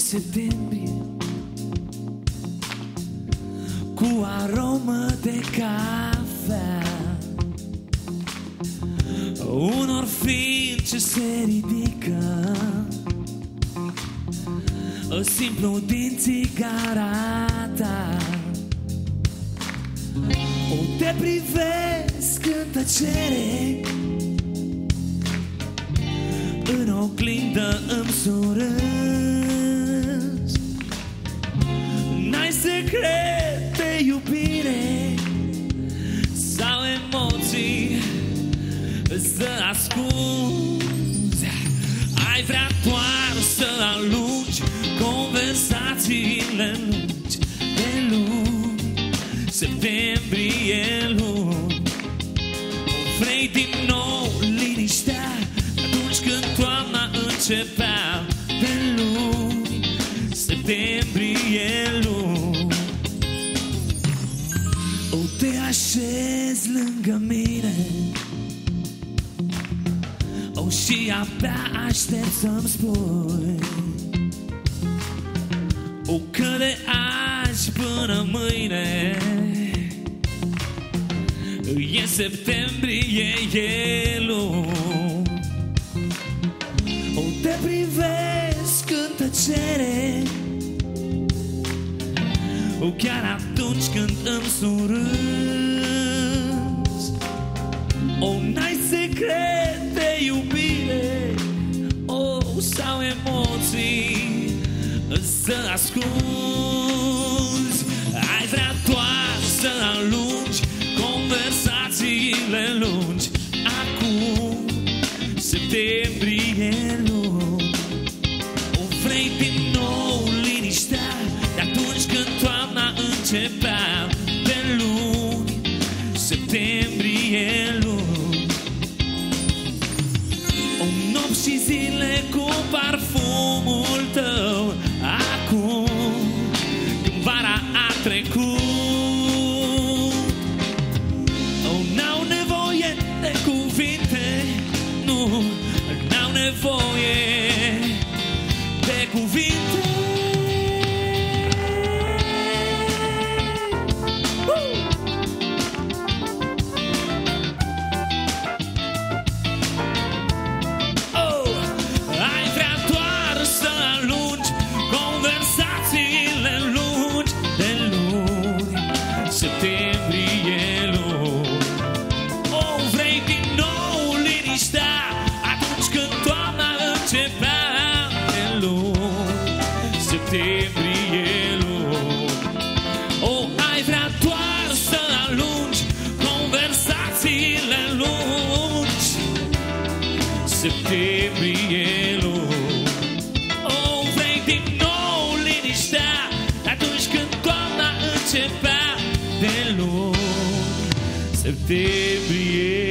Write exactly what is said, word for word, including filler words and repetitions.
septembrie, cu aromă de cafea, unor fiind ce se ridică, simplu din țigara ta. O te privesc în tăcere, în oglindă îmi surâs. N-ai secret de iubire sau emoții să ascunzi. Ai vrea doar să alungi conversațiile lungi de luni, septembrie luni. Vrei din nou liniștea atunci când toamna începea de luni, septembrie luni. O te așezi lângă mine, o și abia aștept să-mi spui o că de azi până mâine e septembrie, e luni. O te privesc în tăcere, o chiar atunci când îmi surâs. O n-ai secret de iubire, o sau emoții să ascunzi. Ai vrea doar să alungi conversațiile lungi acum, septembrie luni. O vrei din nou liniștea de atunci când toamna începea de luni, septembrie luni. O nopți și zile cu parfumul tău acum, când vara a trecut. Oh, n-au nevoie de cuvinte, nu, n-au nevoie de cuvinte. Septembrie luni. O vrei din nou liniștea atunci când toamna începea de luni, septembrie luni. O ai vrea doar să alungi conversațiile lungi, septembrie luni. O vrei din nou liniștea atunci când toamna începea de luni, septembrie.